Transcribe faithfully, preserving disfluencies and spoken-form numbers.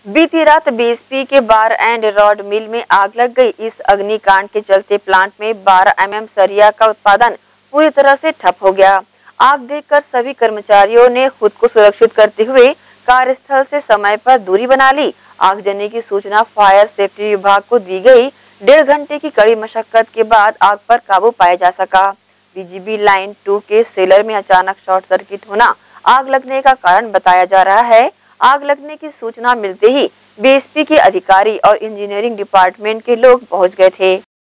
बीती रात बीएसपी के बार एंड रॉड मिल में आग लग गई। इस अग्निकांड के चलते प्लांट में बारह एम एम सरिया का उत्पादन पूरी तरह से ठप हो गया। आग देखकर सभी कर्मचारियों ने खुद को सुरक्षित करते हुए कार्यस्थल से समय पर दूरी बना ली। आगजनी की सूचना फायर सेफ्टी विभाग को दी गई। डेढ़ घंटे की कड़ी मशक्कत के बाद आग पर काबू पाया जा सका। बीजीबी लाइन टू के सेलर में अचानक शॉर्ट सर्किट होना आग लगने का कारण बताया जा रहा है। आग लगने की सूचना मिलते ही बीएसपी के अधिकारी और इंजीनियरिंग डिपार्टमेंट के लोग पहुंच गए थे।